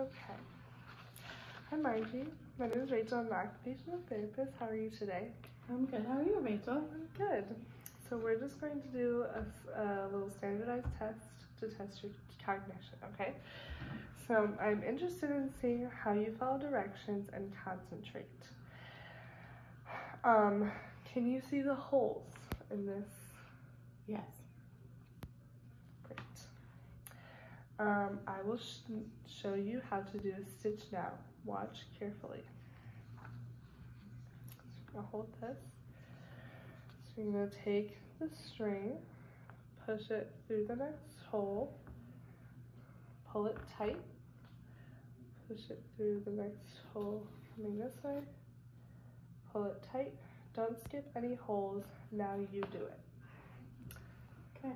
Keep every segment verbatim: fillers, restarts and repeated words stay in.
Okay. Hi Margie, my name is Rachel. I'm an occupational therapist. How are you today? I'm good. How are you, Rachel? Good. So we're just going to do a, a little standardized test to test your cognition, okay? So I'm interested in seeing how you follow directions and concentrate. Um, can you see the holes in this? Yes. Great. Um, I will sh show you how to do a stitch now. Watch carefully. I'll hold this. So you're going to take the string, push it through the next hole, pull it tight, push it through the next hole coming this way, pull it tight. Don't skip any holes. Now you do it. Okay.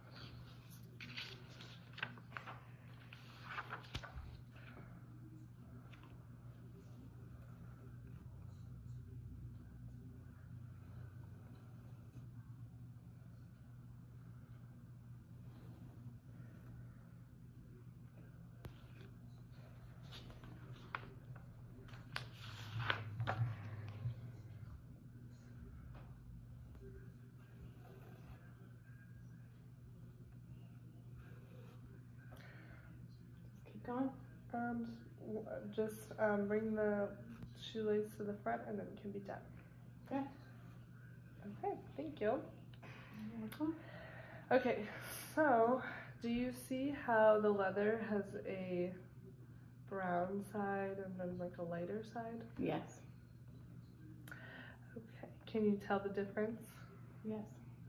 Keep going. Um, just um, bring the shoelace to the front and then it can be done. Okay. Okay, thank you. You're welcome. Okay, so do you see how the leather has a brown side and then like a lighter side? Yes. Okay, can you tell the difference? Yes.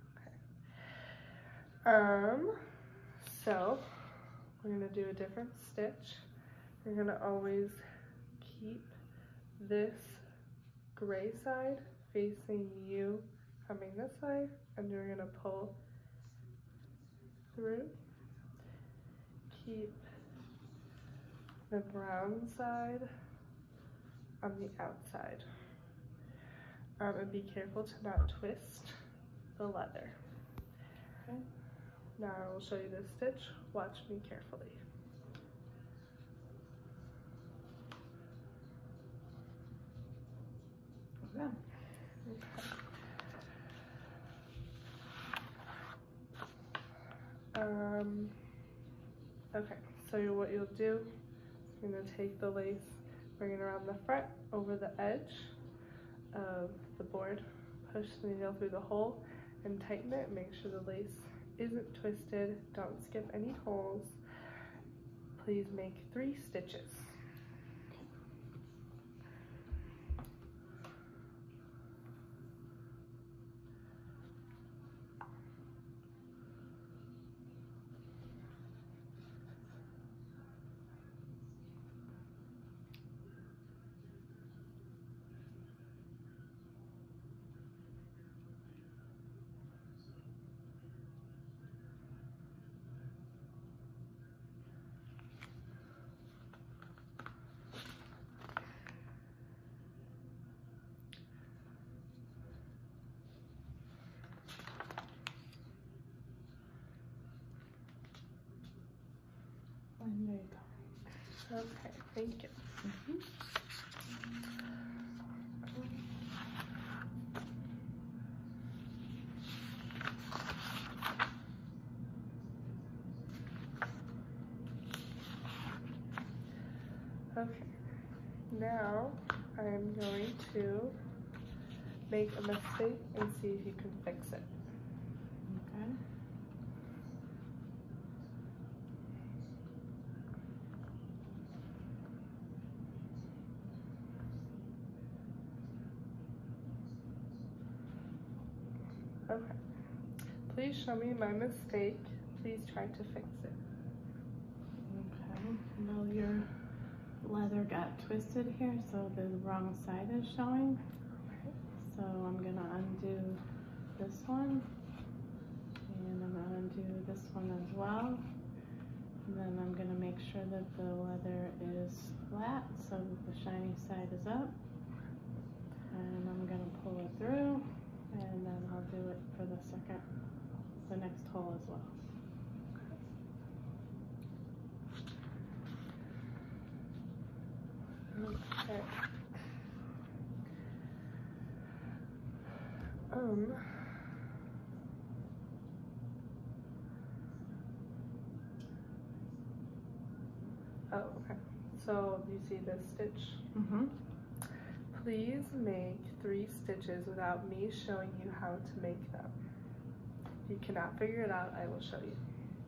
Okay. Um, so we're gonna do a different stitch. You're gonna always keep this gray side facing you coming this way, and you're gonna pull through. Keep the brown side on the outside. Um, and be careful to not twist the leather. Okay. Now I will show you this stitch. Watch me carefully. Yeah. Okay. Um, okay, so what you'll do, you're gonna take the lace, bring it around the front, over the edge of the board, push the needle through the hole, and tighten it. Make sure the lace isn't twisted. Don't skip any holes. Please make three stitches. And there you go. Okay, thank you. Mm-hmm. Okay, now I'm going to make a mistake and see if you can fix it. Okay. Okay. Please show me my mistake. Please try to fix it. Okay. Well, your leather got twisted here, so the wrong side is showing. Okay. So I'm gonna undo this one, and I'm gonna undo this one as well. And then I'm gonna make sure that the leather is flat, so that the shiny side is up. And I'm gonna pull it through, and then I'll do it for the second, the next hole as well. Okay. Um. Oh, okay. So you see this stitch? Mm-hmm. Please make three stitches without me showing you how to make them. If you cannot figure it out, I will show you.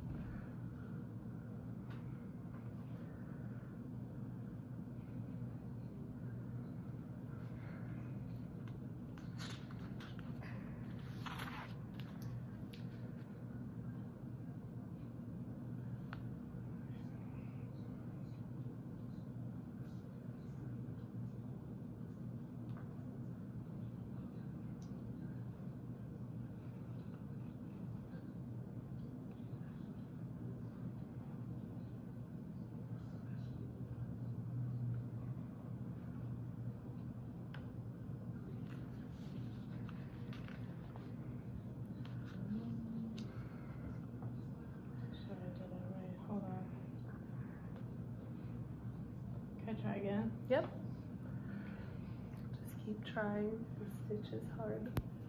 Try again? Yep. Just keep trying. The stitch is hard.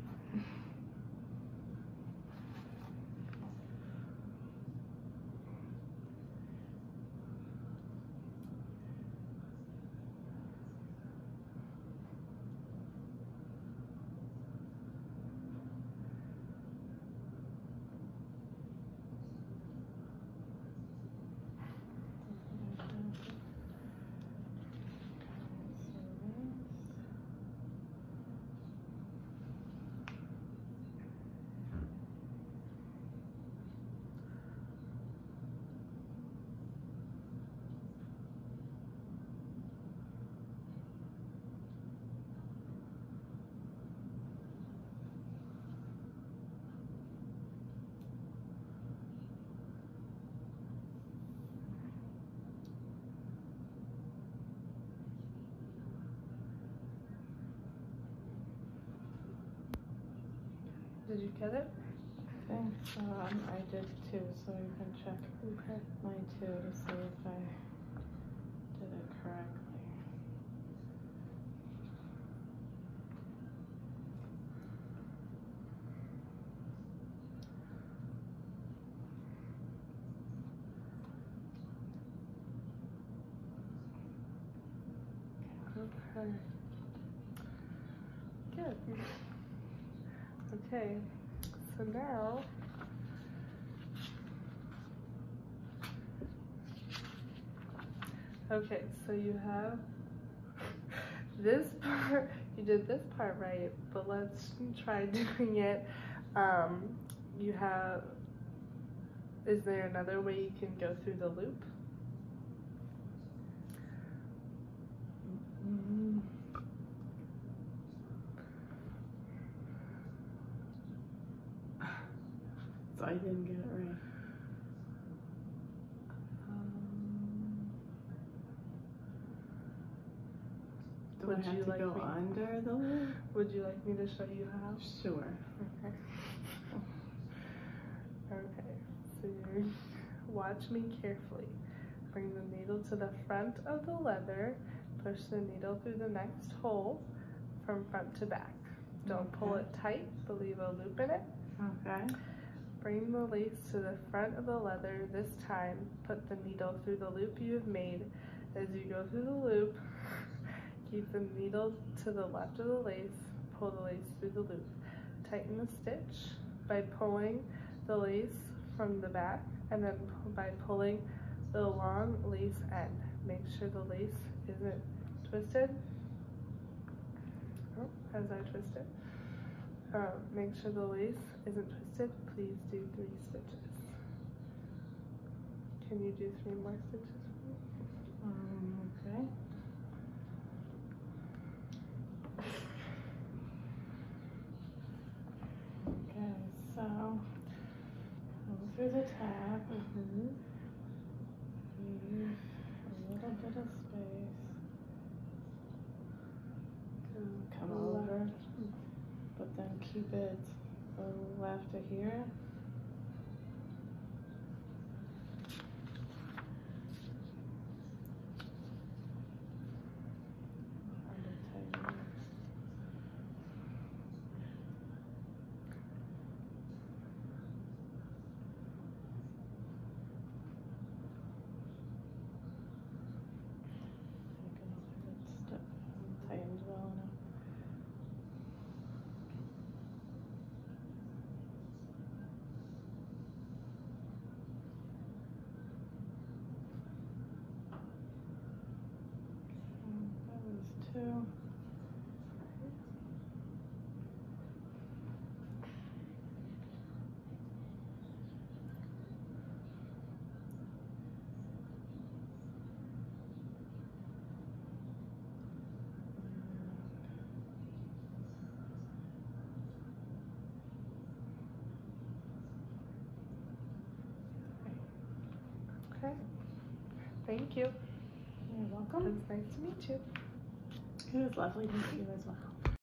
Did you get it? I think so. Um, I did too, so you can check Okay. mine too to see if I did it correctly. Okay. Good. Okay. So now okay, so you have this part, you did this part right, but let's try doing it. Um, you have, is there another way you can go through the loop? Mm-hmm. So I didn't get it right. Um, do Would I have you to like go me- under the loop? Would you like me to show you how? Sure. Okay. Okay, so you watch me carefully. Bring the needle to the front of the leather. Push the needle through the next hole from front to back. Don't pull Okay. it tight, but leave a loop in it. Okay. Bring the lace to the front of the leather. This time, put the needle through the loop you have made. As you go through the loop, keep the needle to the left of the lace. Pull the lace through the loop. Tighten the stitch by pulling the lace from the back and then by pulling the long lace end. Make sure the lace isn't twisted. Oh, as I twist it. Um, make sure the lace isn't twisted. Please do three stitches. Can you do three more stitches for me? Um, okay. Okay, so go through the tab. Mm-hmm. Leave a little bit of space. Come over, but then keep it a little after here. Thank you. You're It welcome. was nice to meet you. It was lovely to meet you as well.